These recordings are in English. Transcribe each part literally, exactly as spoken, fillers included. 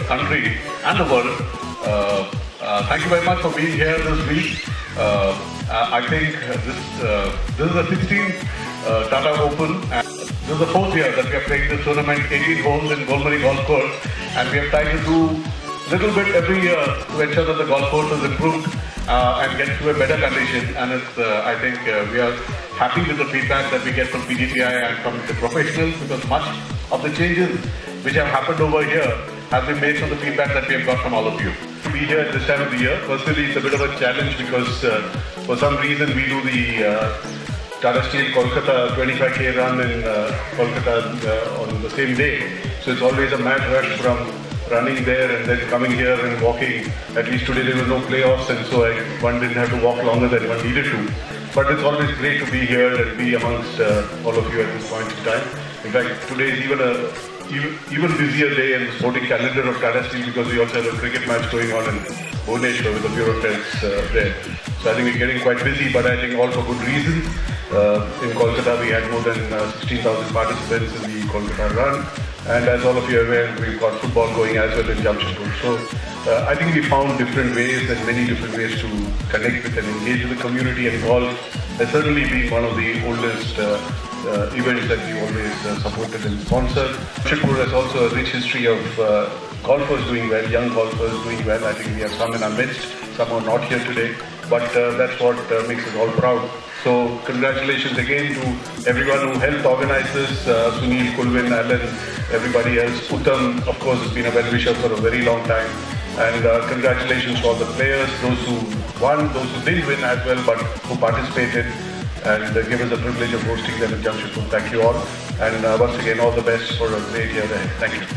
country and the world. Uh, uh, thank you very much for being here this week. Uh, I think this uh, this is the sixteenth uh, Tata Open, and this is the fourth year that we are playing this tournament, eighteen holes in Golmari Golf Course, and we have tried to do a little bit every year to ensure that the golf course is improved uh, and get to a better condition. And it's, uh, I think uh, we are happy with the feedback that we get from P G T I and from the professionals, because much of the changes which have happened over here have been based on the feedback that we have got from all of you. To be here at this time of the year, personally it's a bit of a challenge because uh, for some reason we do the uh, Tata Steel Kolkata twenty-five K run in uh, Kolkata uh, on the same day. So it's always a mad rush from running there and then coming here and walking. At least today there were no playoffs, and so I, one didn't have to walk longer than one needed to. But it's always great to be here and be amongst uh, all of you at this point in time. In fact, today is even a even, even busier day in the sporting calendar of Tata Steel, because we also have a cricket match going on in Bhubaneswar with the bureaucrats uh, there. So I think we're getting quite busy, but I think all for good reasons. Uh, in Kolkata we had more than uh, sixteen thousand participants in the Kolkata run. And as all of you are aware, we've got football going as well in Jamshedpur. So uh, I think we found different ways and many different ways to connect with and engage with the community, and golf has certainly been one of the oldest uh, uh, events that we always uh, supported and sponsored. Jamshedpur has also a rich history of uh, golfers doing well, young golfers doing well. I think we have some in our midst, some are not here today, but uh, that's what uh, makes us all proud. So congratulations again to everyone who helped organize this, uh, Sunil, Kulwin, Alan, everybody else. Uttam, of course, has been a well-wisher for a very long time. And uh, congratulations to all the players, those who won, those who didn't win as well, but who participated and uh, gave us the privilege of hosting them in Jamshedpur. Thank you all. And uh, once again, all the best for a great year ahead. Thank you.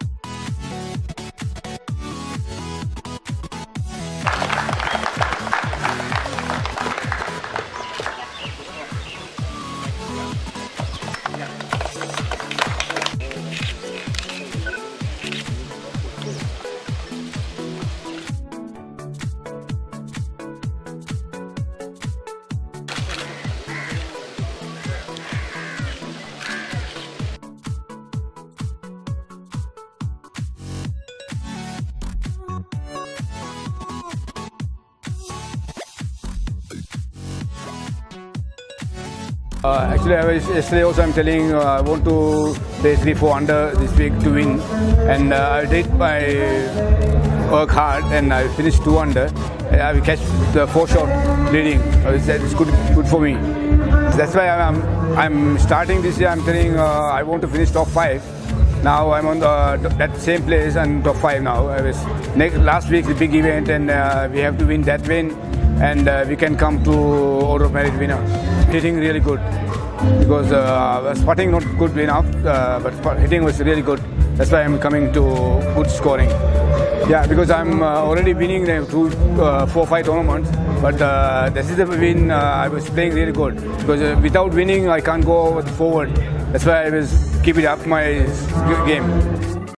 Uh, actually, I was, yesterday also I'm telling uh, I want to play three four under this week to win, and uh, I did my work hard and I finished two under. I will catch the four shot leading. Uh, it's, it's good good for me. That's why I'm I'm starting this year. I'm telling uh, I want to finish top five. Now I'm on the, that same place and top five now. I was next, last week the big event, and uh, we have to win that win, and uh, we can come to order of merit winner. Hitting really good, because uh, spotting not good enough, uh, but hitting was really good. That's why I'm coming to good scoring. Yeah, because I'm uh, already winning the two, uh, four, five tournaments, but uh, this is the win. Uh, I was playing really good, because uh, without winning I can't go forward. That's why I was keep it up my game.